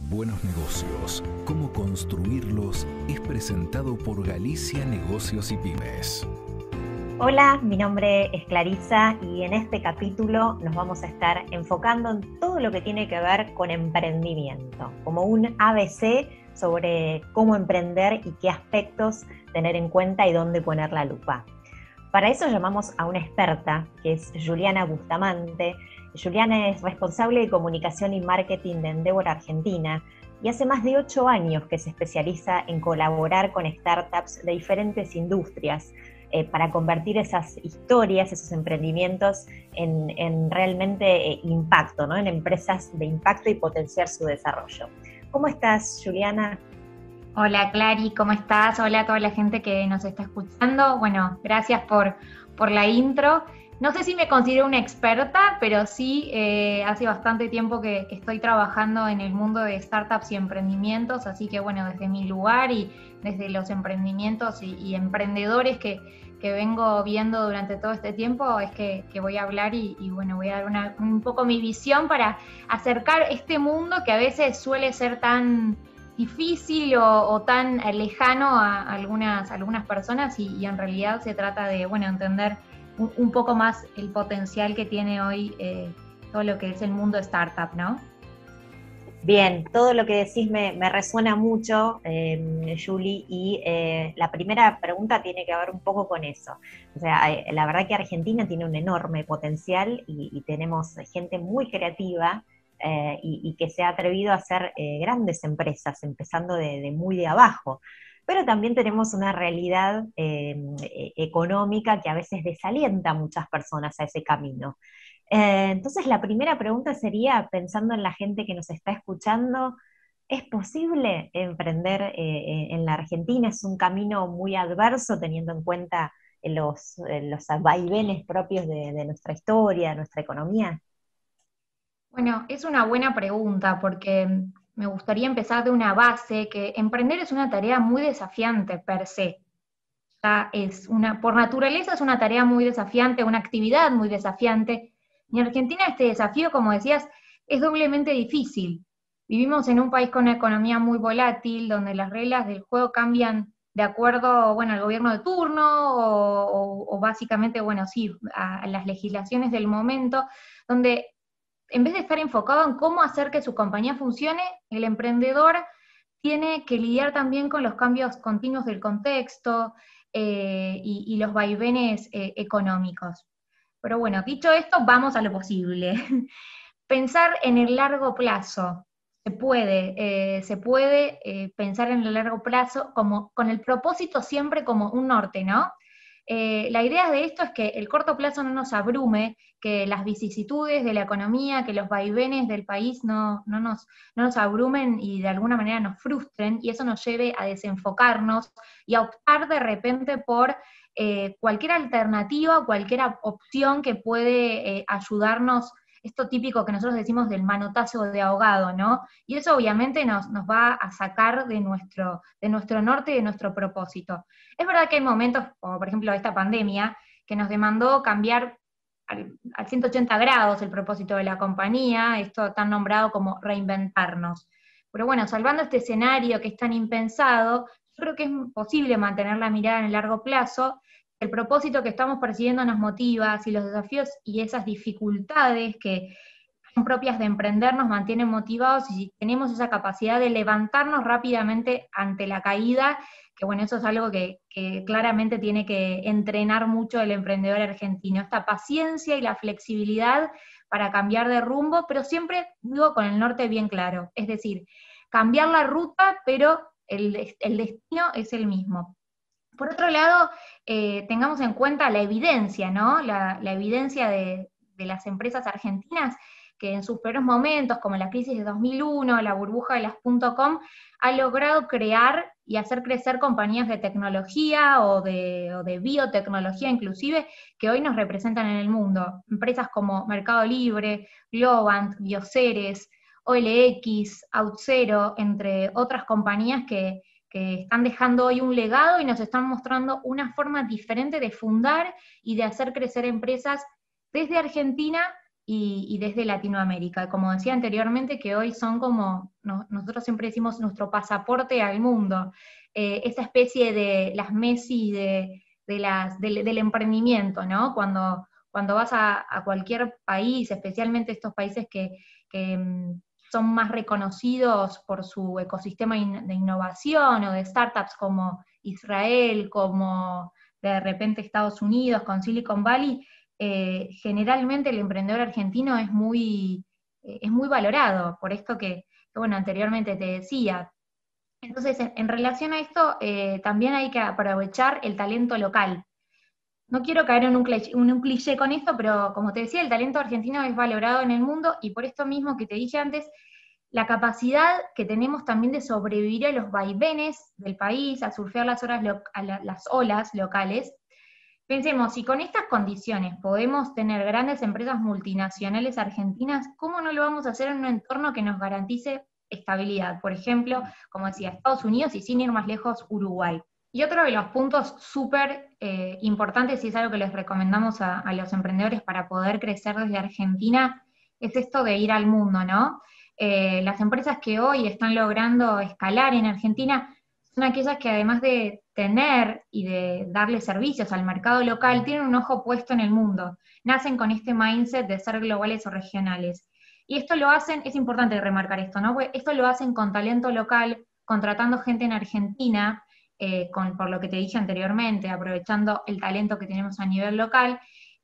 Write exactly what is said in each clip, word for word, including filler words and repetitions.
buenos negocios, cómo construirlos, es presentado por Galicia Negocios y Pymes. Hola, mi nombre es Clarisa y en este capítulo nos vamos a estar enfocando en todo lo que tiene que ver con emprendimiento, como un A B C sobre cómo emprender y qué aspectos tener en cuenta y dónde poner la lupa. Para eso llamamos a una experta, que es Juliana Bustamante. Juliana es responsable de comunicación y marketing de Endeavor Argentina y hace más de ocho años que se especializa en colaborar con startups de diferentes industrias eh, para convertir esas historias, esos emprendimientos en, en realmente eh, impacto, ¿no? En empresas de impacto y potenciar su desarrollo. ¿Cómo estás, Juliana? Hola Clary, ¿cómo estás? Hola a toda la gente que nos está escuchando. Bueno, gracias por, por la intro. No sé si me considero una experta, pero sí eh, hace bastante tiempo que, que estoy trabajando en el mundo de startups y emprendimientos, así que bueno, desde mi lugar y desde los emprendimientos y, y emprendedores que, que vengo viendo durante todo este tiempo es que, que voy a hablar y, y bueno, voy a dar una, un poco mi visión para acercar este mundo que a veces suele ser tan difícil o, o tan lejano a algunas, algunas personas y, y en realidad se trata de, bueno, entender un, un poco más el potencial que tiene hoy eh, todo lo que es el mundo startup, ¿no? Bien, todo lo que decís me, me resuena mucho, eh, Juli, y eh, la primera pregunta tiene que ver un poco con eso. O sea, eh, la verdad que Argentina tiene un enorme potencial y, y tenemos gente muy creativa, Eh, y, y que se ha atrevido a hacer eh, grandes empresas, empezando de, de muy de abajo. Pero también tenemos una realidad eh, eh, económica que a veces desalienta a muchas personas a ese camino. Eh, entonces, la primera pregunta sería, pensando en la gente que nos está escuchando, ¿es posible emprender eh, en la Argentina? ¿Es un camino muy adverso teniendo en cuenta los, los vaivenes propios de, de nuestra historia, de nuestra economía? Bueno, es una buena pregunta porque me gustaría empezar de una base que emprender es una tarea muy desafiante per se. Ya es una, por naturaleza es una tarea muy desafiante, una actividad muy desafiante. Y en Argentina este desafío, como decías, es doblemente difícil. Vivimos en un país con una economía muy volátil, donde las reglas del juego cambian de acuerdo, bueno, al gobierno de turno o, o, o básicamente, bueno, sí, a, a las legislaciones del momento, donde en vez de estar enfocado en cómo hacer que su compañía funcione, el emprendedor tiene que lidiar también con los cambios continuos del contexto eh, y, y los vaivenes eh, económicos. Pero bueno, dicho esto, vamos a lo posible. Pensar en el largo plazo. Se puede, eh, se puede eh, pensar en el largo plazo como, con el propósito siempre como un norte, ¿no? Eh, la idea de esto es que el corto plazo no nos abrume, que las vicisitudes de la economía, que los vaivenes del país no, no, nos, no nos abrumen y de alguna manera nos frustren, y eso nos lleve a desenfocarnos y a optar de repente por eh, cualquier alternativa, cualquier opción que puede eh, ayudarnos, esto típico que nosotros decimos del manotazo de ahogado, ¿no? Y eso obviamente nos, nos va a sacar de nuestro, de nuestro norte y de nuestro propósito. Es verdad que hay momentos, como por ejemplo esta pandemia, que nos demandó cambiar al, al ciento ochenta grados el propósito de la compañía, esto tan nombrado como reinventarnos. Pero bueno, salvando este escenario que es tan impensado, yo creo que es posible mantener la mirada en el largo plazo. El propósito que estamos persiguiendo nos motiva, si los desafíos y esas dificultades que son propias de emprender nos mantienen motivados y si tenemos esa capacidad de levantarnos rápidamente ante la caída, que bueno, eso es algo que, que claramente tiene que entrenar mucho el emprendedor argentino, esta paciencia y la flexibilidad para cambiar de rumbo, pero siempre digo con el norte bien claro, es decir, cambiar la ruta, pero el, el destino es el mismo. Por otro lado, eh, tengamos en cuenta la evidencia, ¿no? La, la evidencia de, de las empresas argentinas que en sus peores momentos, como la crisis de dos mil uno, la burbuja de las .com, ha logrado crear y hacer crecer compañías de tecnología o de, o de biotecnología inclusive, que hoy nos representan en el mundo. Empresas como Mercado Libre, Globant, Bioceres, O L X, OutZero, entre otras compañías que que están dejando hoy un legado y nos están mostrando una forma diferente de fundar y de hacer crecer empresas desde Argentina y, y desde Latinoamérica. Como decía anteriormente, que hoy son como, no, nosotros siempre decimos, nuestro pasaporte al mundo, eh, esa especie de las Messi de, de las, del, del emprendimiento, ¿no? Cuando, cuando vas a, a cualquier país, especialmente estos países que, que mm, son más reconocidos por su ecosistema in, de innovación o de startups como Israel, como de repente Estados Unidos con Silicon Valley, eh, generalmente el emprendedor argentino es muy, eh, es muy valorado, por esto que, que, bueno, anteriormente te decía. Entonces, en, en relación a esto, eh, también hay que aprovechar el talento local. No quiero caer en un, cliché, en un cliché con esto, pero como te decía, el talento argentino es valorado en el mundo, y por esto mismo que te dije antes, la capacidad que tenemos también de sobrevivir a los vaivenes del país, a surfear las, horas lo, a la, las olas locales. Pensemos, si con estas condiciones podemos tener grandes empresas multinacionales argentinas, ¿cómo no lo vamos a hacer en un entorno que nos garantice estabilidad? Por ejemplo, como decía, Estados Unidos, y sin ir más lejos, Uruguay. Y otro de los puntos súper eh, importantes, y es algo que les recomendamos a, a los emprendedores para poder crecer desde Argentina, es esto de ir al mundo, ¿no? Eh, las empresas que hoy están logrando escalar en Argentina son aquellas que, además de tener y de darle servicios al mercado local, tienen un ojo puesto en el mundo. Nacen con este mindset de ser globales o regionales. Y esto lo hacen, es importante remarcar esto, ¿no? Esto lo hacen con talento local, contratando gente en Argentina, eh, con, por lo que te dije anteriormente, aprovechando el talento que tenemos a nivel local,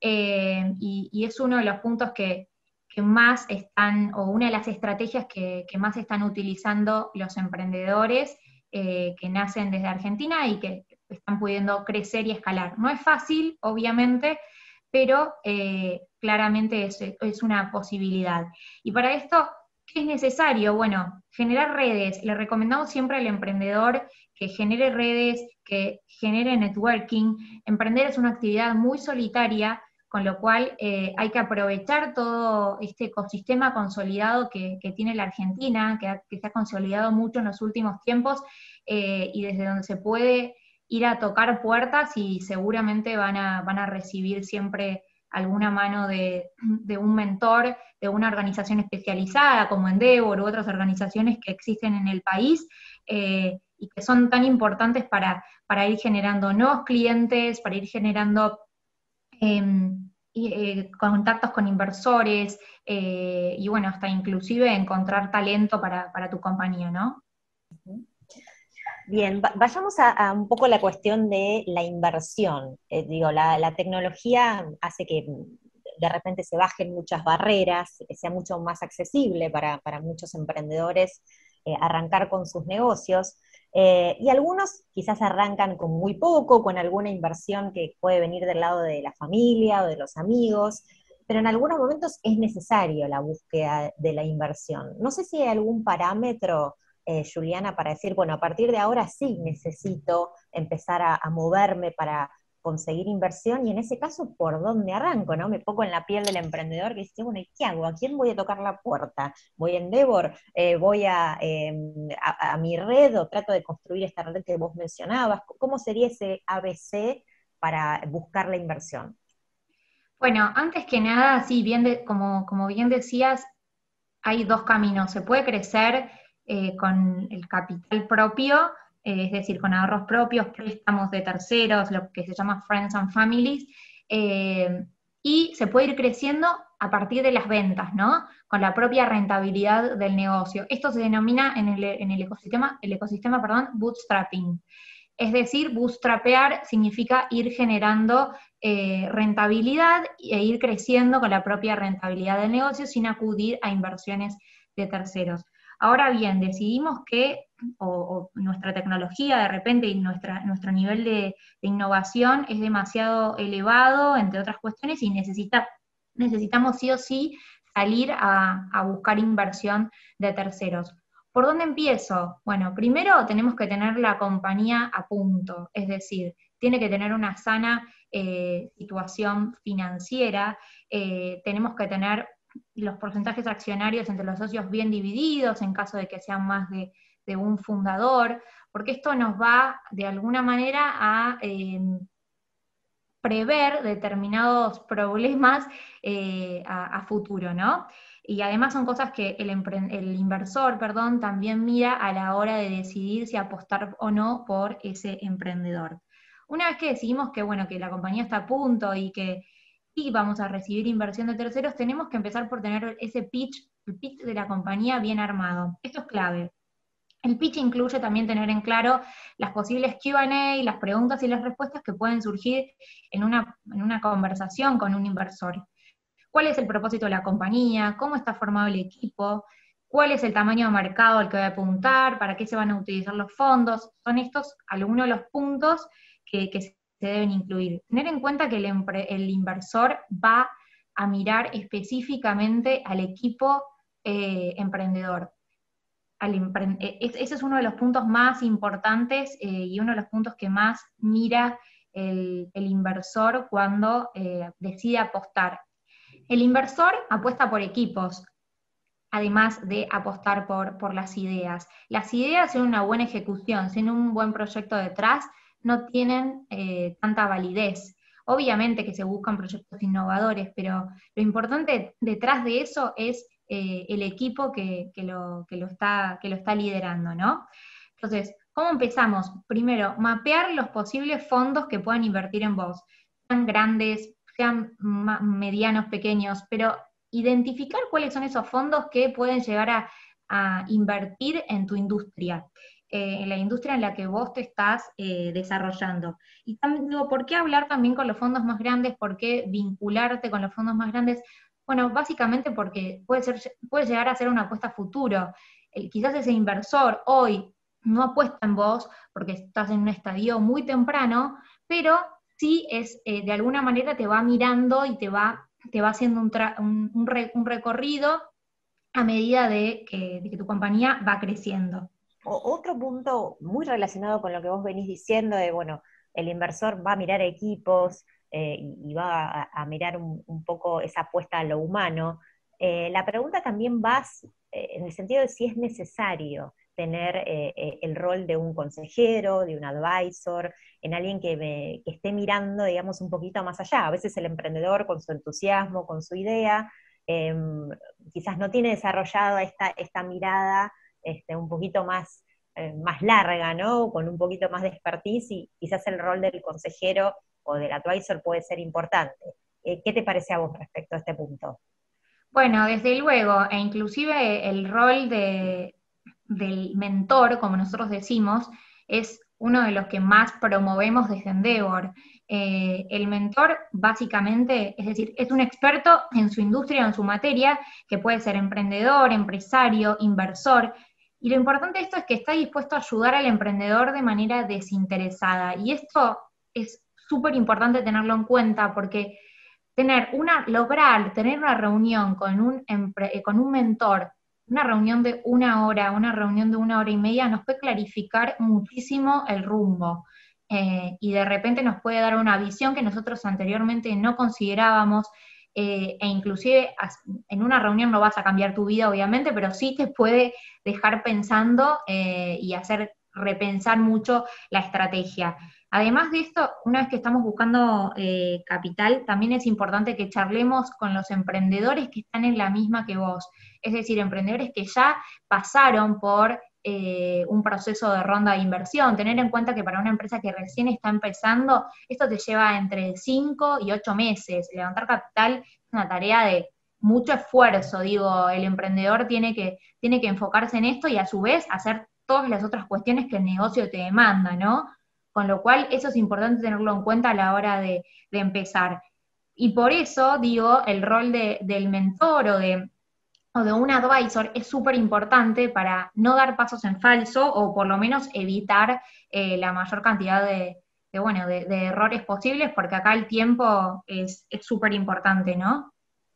eh, y, y es uno de los puntos que, que más están, o una de las estrategias que, que más están utilizando los emprendedores eh, que nacen desde Argentina y que están pudiendo crecer y escalar. No es fácil, obviamente, pero eh, claramente es, es una posibilidad. Y para esto, ¿qué es necesario? Bueno, generar redes. Le recomendamos siempre al emprendedor que genere redes, que genere networking. Emprender es una actividad muy solitaria, con lo cual eh, hay que aprovechar todo este ecosistema consolidado que, que tiene la Argentina, que, ha, que se ha consolidado mucho en los últimos tiempos, eh, y desde donde se puede ir a tocar puertas, y seguramente van a, van a recibir siempre alguna mano de, de un mentor, de una organización especializada como Endeavor u otras organizaciones que existen en el país, eh, y que son tan importantes para, para ir generando nuevos clientes, para ir generando Eh, y, eh, contactos con inversores, eh, y bueno, hasta inclusive encontrar talento para, para tu compañía, ¿no? Bien, vayamos a, a un poco la cuestión de la inversión. Eh, digo, la, la tecnología hace que de repente se bajen muchas barreras, que sea mucho más accesible para, para muchos emprendedores eh, arrancar con sus negocios. Eh, y algunos quizás arrancan con muy poco, con alguna inversión que puede venir del lado de la familia o de los amigos, pero en algunos momentos es necesario la búsqueda de la inversión. No sé si hay algún parámetro, eh, Juliana, para decir, bueno, a partir de ahora sí necesito empezar a, a moverme para conseguir inversión, y en ese caso, ¿por dónde arranco? ¿No? Me pongo en la piel del emprendedor que dice, bueno, ¿y qué hago? ¿A quién voy a tocar la puerta? ¿Voy a Endeavor? Eh, ¿Voy a, eh, a, a mi red, o trato de construir esta red que vos mencionabas? ¿Cómo sería ese A B C para buscar la inversión? Bueno, antes que nada, sí, bien de, como, como bien decías, hay dos caminos. Se puede crecer eh, con el capital propio, eh, es decir, con ahorros propios, préstamos de terceros, lo que se llama friends and families, eh, y se puede ir creciendo a partir de las ventas, ¿no? Con la propia rentabilidad del negocio. Esto se denomina en el, en el ecosistema, el ecosistema, perdón, bootstrapping. Es decir, bootstrapear significa ir generando eh, rentabilidad e ir creciendo con la propia rentabilidad del negocio sin acudir a inversiones de terceros. Ahora bien, decidimos que o, o nuestra tecnología de repente y nuestra, nuestro nivel de, de innovación es demasiado elevado, entre otras cuestiones, y necesita, necesitamos sí o sí salir a, a buscar inversión de terceros. ¿Por dónde empiezo? Bueno, primero tenemos que tener la compañía a punto, es decir, tiene que tener una sana eh, situación financiera, eh, tenemos que tener los porcentajes accionarios entre los socios bien divididos en caso de que sean más de, de un fundador, porque esto nos va de alguna manera a eh, prever determinados problemas eh, a, a futuro, ¿no? Y además son cosas que el, el inversor, perdón, también mira a la hora de decidir si apostar o no por ese emprendedor. Una vez que decidimos que, bueno, que la compañía está a punto y que y vamos a recibir inversión de terceros, tenemos que empezar por tener ese pitch, el pitch de la compañía bien armado. Esto es clave. El pitch incluye también tener en claro las posibles Q and A, las preguntas y las respuestas que pueden surgir en una, en una conversación con un inversor. ¿Cuál es el propósito de la compañía? ¿Cómo está formado el equipo? ¿Cuál es el tamaño de mercado al que va a apuntar? ¿Para qué se van a utilizar los fondos? Son estos algunos de los puntos que, que se deben incluir. Tener en cuenta que el, el inversor va a mirar específicamente al equipo eh, emprendedor. Al empre ese es uno de los puntos más importantes eh, y uno de los puntos que más mira el, el inversor cuando eh, decide apostar. El inversor apuesta por equipos, además de apostar por, por las ideas. Las ideas sin una buena ejecución, sin un buen proyecto detrás, no tienen eh, tanta validez. Obviamente que se buscan proyectos innovadores, pero lo importante detrás de eso es eh, el equipo que, que, lo, que, lo está, que lo está liderando, ¿no? Entonces, ¿cómo empezamos? Primero, mapear los posibles fondos que puedan invertir en vos, sean grandes, sean medianos, pequeños, pero identificar cuáles son esos fondos que pueden llegar a, a invertir en tu industria, eh, en la industria en la que vos te estás eh, desarrollando. Y también digo, ¿por qué hablar también con los fondos más grandes? ¿Por qué vincularte con los fondos más grandes? Bueno, básicamente porque puede, ser, puede llegar a ser una apuesta a futuro. El, quizás ese inversor hoy no apuesta en vos porque estás en un estadio muy temprano, pero sí es, eh, de alguna manera te va mirando y te va, te va haciendo un, un, un, re un recorrido a medida de que, de que tu compañía va creciendo. O, otro punto muy relacionado con lo que vos venís diciendo de, bueno, el inversor va a mirar equipos eh, y, y va a, a mirar un, un poco esa apuesta a lo humano. Eh, la pregunta también va eh, en el sentido de si es necesario tener eh, eh, el rol de un consejero, de un advisor, en alguien que, me, que esté mirando, digamos, un poquito más allá. A veces el emprendedor con su entusiasmo, con su idea, eh, quizás no tiene desarrollado esta, esta mirada este, un poquito más, eh, más larga, ¿no? Con un poquito más de expertise, y quizás el rol del consejero o del advisor puede ser importante. Eh, ¿Qué te parece a vos respecto a este punto? Bueno, desde luego, e inclusive el rol de, del mentor, como nosotros decimos, es uno de los que más promovemos desde Endeavor. Eh, el mentor, básicamente, es decir, es un experto en su industria o en su materia, que puede ser emprendedor, empresario, inversor, y lo importante de esto es que está dispuesto a ayudar al emprendedor de manera desinteresada, y esto es súper importante tenerlo en cuenta, porque tener una, lograr tener una reunión con un, con un mentor, una reunión de una hora, una reunión de una hora y media, nos puede clarificar muchísimo el rumbo. Eh, y de repente nos puede dar una visión que nosotros anteriormente no considerábamos, eh, e inclusive en una reunión no vas a cambiar tu vida, obviamente, pero sí te puede dejar pensando eh, y hacer repensar mucho la estrategia. Además de esto, una vez que estamos buscando eh, capital, también es importante que charlemos con los emprendedores que están en la misma que vos, es decir, emprendedores que ya pasaron por eh, un proceso de ronda de inversión. Tener en cuenta que para una empresa que recién está empezando, esto te lleva entre cinco y ocho meses. Levantar capital es una tarea de mucho esfuerzo, digo, el emprendedor tiene que, tiene que enfocarse en esto y a su vez hacer todas las otras cuestiones que el negocio te demanda, ¿no? Con lo cual eso es importante tenerlo en cuenta a la hora de, de empezar. Y por eso, digo, el rol de, del mentor o de, o de un advisor es súper importante para no dar pasos en falso o por lo menos evitar eh, la mayor cantidad de, de, bueno, de, de errores posibles, porque acá el tiempo es súper importante, ¿no?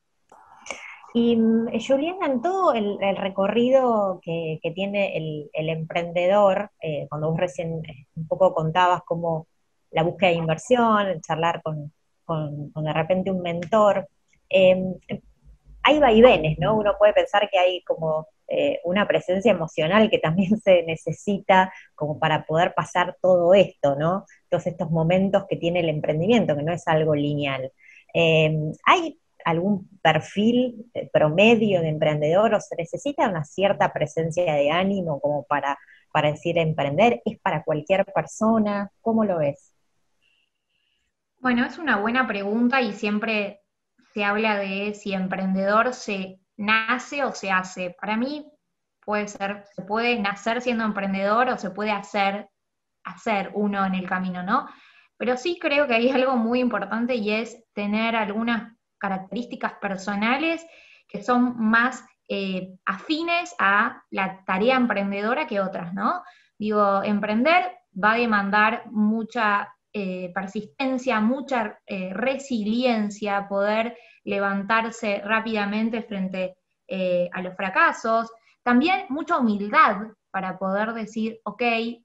Y Juliana, en todo el, el recorrido que, que tiene el, el emprendedor, eh, cuando vos recién eh, un poco contabas cómo la búsqueda de inversión, el charlar con, con, con de repente un mentor, eh, hay vaivenes, ¿no? Uno puede pensar que hay como eh, una presencia emocional que también se necesita como para poder pasar todo esto, ¿no? Todos estos momentos que tiene el emprendimiento, que no es algo lineal. Eh, ¿Hay algún perfil eh, promedio de emprendedor o se necesita una cierta presencia de ánimo como para, para decir emprender? ¿Es para cualquier persona? ¿Cómo lo ves? Bueno, es una buena pregunta y siempre se habla de si emprendedor se nace o se hace. Para mí puede ser, se puede nacer siendo emprendedor o se puede hacer, hacer uno en el camino, ¿no? Pero sí creo que hay algo muy importante y es tener algunas características personales que son más eh, afines a la tarea emprendedora que otras, ¿no? Digo, emprender va a demandar mucha eh, persistencia, mucha eh, resiliencia, poder levantarse rápidamente frente eh, a los fracasos, también mucha humildad para poder decir, ok,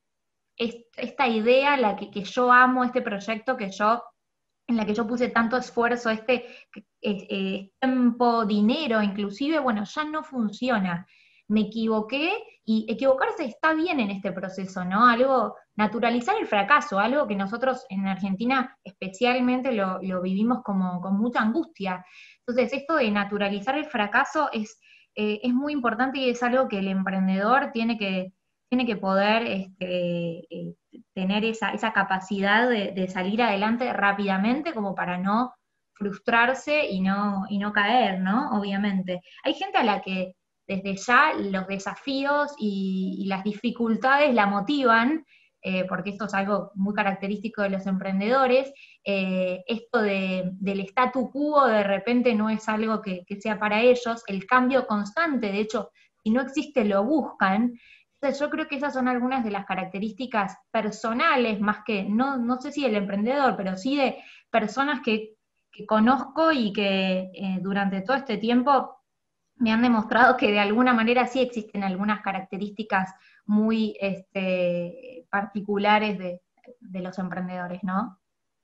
esta idea, la que, que yo amo, este proyecto que yo, en la que yo puse tanto esfuerzo, este eh, eh, tiempo, dinero, inclusive, bueno, ya no funciona. Me equivoqué y equivocarse está bien en este proceso, ¿no? Algo, naturalizar el fracaso, algo que nosotros en Argentina especialmente lo, lo vivimos como con mucha angustia. Entonces, esto de naturalizar el fracaso es, eh, es muy importante y es algo que el emprendedor tiene que, tiene que poder este, eh, tener esa, esa capacidad de, de salir adelante rápidamente como para no frustrarse y no, y no caer, ¿no? Obviamente. Hay gente a la que desde ya los desafíos y, y las dificultades la motivan, eh, porque esto es algo muy característico de los emprendedores, eh, esto de, del statu quo de repente no es algo que, que sea para ellos, el cambio constante, de hecho, si no existe lo buscan. Entonces yo creo que esas son algunas de las características personales, más que, no, no sé si del emprendedor, pero sí de personas que, que conozco y que eh, durante todo este tiempo me han demostrado que de alguna manera sí existen algunas características muy este, particulares de, de los emprendedores, ¿no?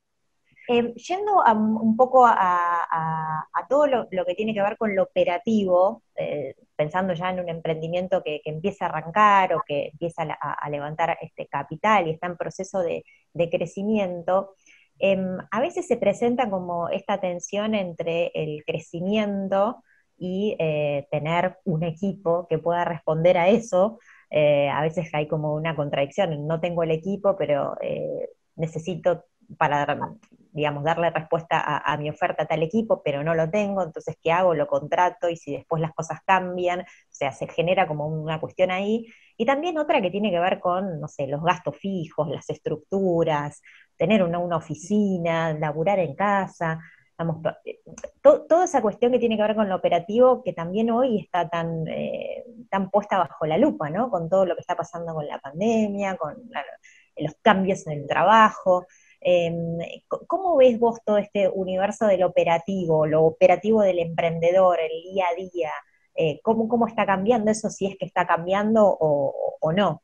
Eh, yendo a un un poco a, a- a todo lo, lo que tiene que ver con lo operativo, eh, pensando ya en un emprendimiento que, que empieza a arrancar o que empieza a, la- a levantar este capital y está en proceso de, de crecimiento, em, a veces se presenta como esta tensión entre el crecimiento y eh, tener un equipo que pueda responder a eso. Eh, a veces hay como una contradicción, no tengo el equipo, pero eh, necesito para, digamos, darle respuesta a, a mi oferta a tal equipo, pero no lo tengo, entonces, ¿qué hago? Lo contrato, y si después las cosas cambian, o sea, se genera como una cuestión ahí. Y también otra que tiene que ver con, no sé, los gastos fijos, las estructuras, tener una, una oficina, laburar en casa, vamos, to, toda esa cuestión que tiene que ver con lo operativo, que también hoy está tan, eh, tan puesta bajo la lupa, ¿no? Con todo lo que está pasando con la pandemia, con la, los cambios en el trabajo. Eh, ¿Cómo ves vos todo este universo del operativo, lo operativo del emprendedor, el día a día? Eh, ¿cómo, ¿Cómo está cambiando eso, si es que está cambiando o, o no?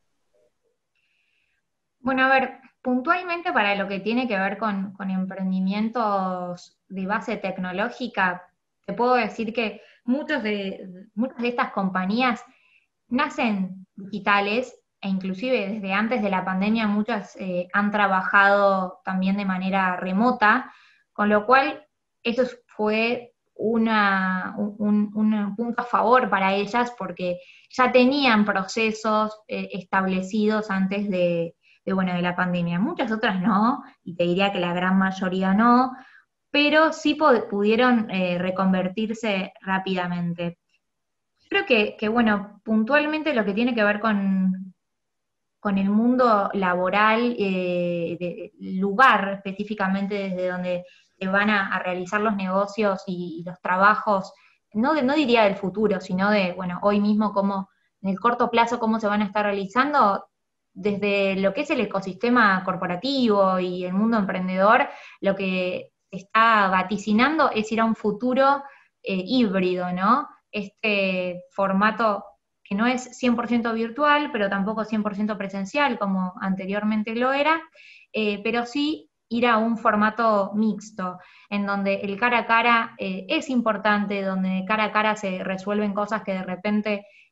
Bueno, a ver, puntualmente para lo que tiene que ver con, con emprendimientos de base tecnológica, te puedo decir que muchos de, muchas de estas compañías nacen digitales e inclusive desde antes de la pandemia muchas eh, han trabajado también de manera remota, con lo cual eso fue una, un, un punto a favor para ellas porque ya tenían procesos eh, establecidos antes de, de, bueno, de la pandemia. Muchas otras no, y te diría que la gran mayoría no, pero sí pudieron eh, reconvertirse rápidamente. Creo que, que, bueno, puntualmente lo que tiene que ver con, con el mundo laboral, eh, de, lugar específicamente desde donde se van a, a realizar los negocios y, y los trabajos, no, de, no diría del futuro, sino de, bueno, hoy mismo cómo, en el corto plazo, cómo se van a estar realizando, desde lo que es el ecosistema corporativo y el mundo emprendedor, lo que se está vaticinando es ir a un futuro eh, híbrido, ¿no? Este formato que no es cien por ciento virtual, pero tampoco cien por ciento presencial, como anteriormente lo era, eh, pero sí ir a un formato mixto, en donde el cara a cara eh, es importante, donde cara a cara se resuelven cosas que de repente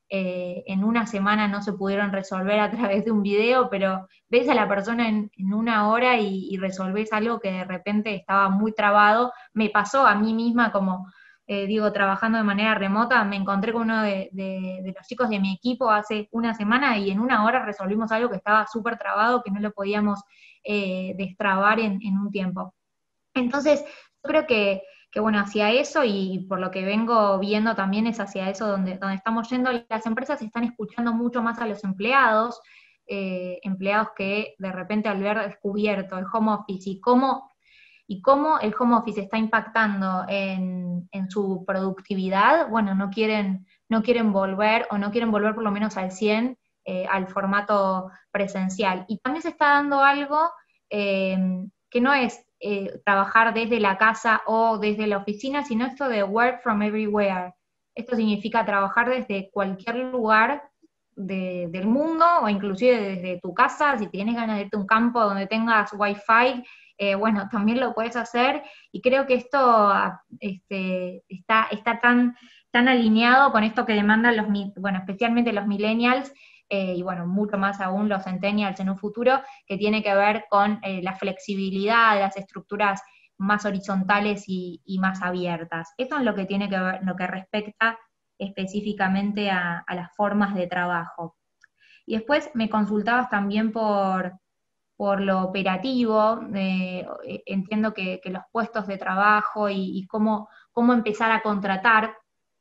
eh, en una semana no se pudieron resolver a través de un video, pero ves a la persona en, en una hora y, y resolvés algo que de repente estaba muy trabado. Me pasó a mí misma como, eh, digo, trabajando de manera remota, me encontré con uno de, de, de los chicos de mi equipo hace una semana y en una hora resolvimos algo que estaba súper trabado, que no lo podíamos eh, destrabar en, en un tiempo. Entonces, yo creo que que bueno, hacia eso, y por lo que vengo viendo también es hacia eso donde, donde estamos yendo. Las empresas están escuchando mucho más a los empleados, eh, empleados que de repente al ver descubierto el home office y cómo, y cómo el home office está impactando en, en su productividad, bueno, no quieren, no quieren volver, o no quieren volver por lo menos al cien, eh, al formato presencial. Y también se está dando algo eh, que no es Eh, trabajar desde la casa o desde la oficina, sino esto de work from everywhere. Esto significa trabajar desde cualquier lugar de, del mundo, o inclusive desde tu casa. Si tienes ganas de irte a un campo donde tengas wifi, eh, bueno, también lo puedes hacer, y creo que esto este, está, está tan, tan alineado con esto que demandan los, bueno, especialmente los millennials, Eh, y bueno, mucho más aún los centennials en un futuro, que tiene que ver con eh, la flexibilidad, las estructuras más horizontales y, y más abiertas. Esto es lo que tiene que ver, lo que respecta específicamente a, a las formas de trabajo. Y después me consultabas también por, por lo operativo. Eh, entiendo que, que los puestos de trabajo y, y cómo, cómo empezar a contratar.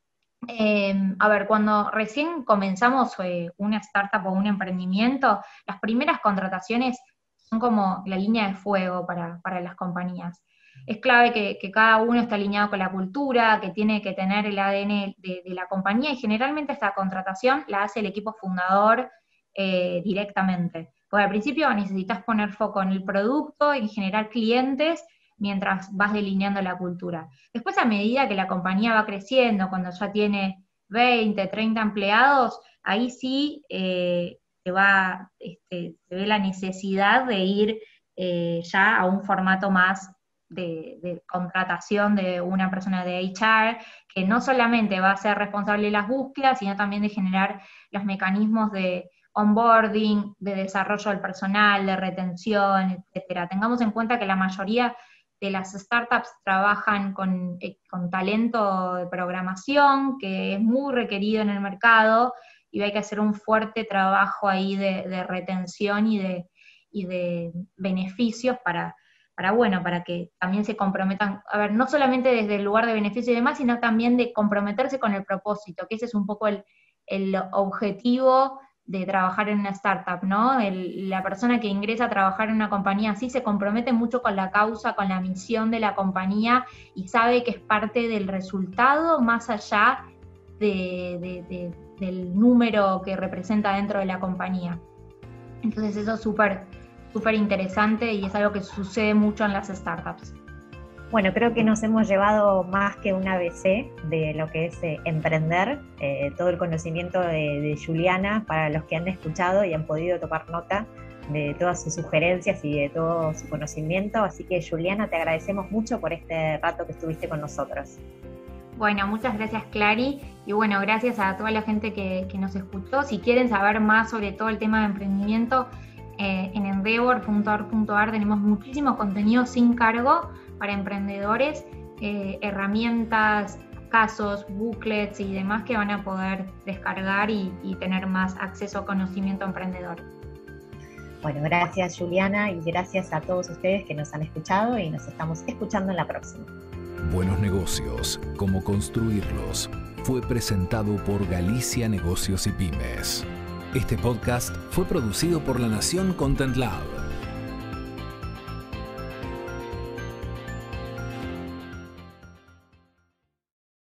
Eh, a ver, cuando recién comenzamos eh, una startup o un emprendimiento, las primeras contrataciones son como la línea de fuego para, para las compañías. Es clave que, que cada uno esté alineado con la cultura, que tiene que tener el A D N de, de la compañía, y generalmente esta contratación la hace el equipo fundador eh, directamente. Porque al principio necesitas poner foco en el producto, en generar clientes, mientras vas delineando la cultura. Después, a medida que la compañía va creciendo, cuando ya tiene veinte, treinta empleados, ahí sí eh, se, va, este, se ve la necesidad de ir eh, ya a un formato más de, de contratación de una persona de H R, que no solamente va a ser responsable de las búsquedas, sino también de generar los mecanismos de onboarding, de desarrollo del personal, de retención, etcétera. Tengamos en cuenta que la mayoría de las startups trabajan con, eh, con talento de programación, que es muy requerido en el mercado, y hay que hacer un fuerte trabajo ahí de, de retención y de, y de beneficios para, para, bueno, para que también se comprometan, a ver, no solamente desde el lugar de beneficio y demás, sino también de comprometerse con el propósito, que ese es un poco el, el objetivo de trabajar en una startup, ¿no? El, la persona que ingresa a trabajar en una compañía así se compromete mucho con la causa, con la misión de la compañía, y sabe que es parte del resultado más allá de, de, de, del número que representa dentro de la compañía. Entonces eso es súper, súper interesante, y es algo que sucede mucho en las startups. Bueno, creo que nos hemos llevado más que un A B C de lo que es eh, emprender, eh, todo el conocimiento de, de Juliana, para los que han escuchado y han podido tomar nota de todas sus sugerencias y de todo su conocimiento. Así que, Juliana, te agradecemos mucho por este rato que estuviste con nosotros. Bueno, muchas gracias, Clary, y bueno, gracias a toda la gente que, que nos escuchó. Si quieren saber más sobre todo el tema de emprendimiento, eh, en endeavor punto org punto a r tenemos muchísimo contenido sin cargo para emprendedores, eh, herramientas, casos, booklets y demás que van a poder descargar y, y tener más acceso a conocimiento emprendedor. Bueno, gracias, Juliana, y gracias a todos ustedes que nos han escuchado, y nos estamos escuchando en la próxima. Buenos negocios, cómo construirlos, fue presentado por Galicia Negocios y Pymes. Este podcast fue producido por La Nación Content Lab.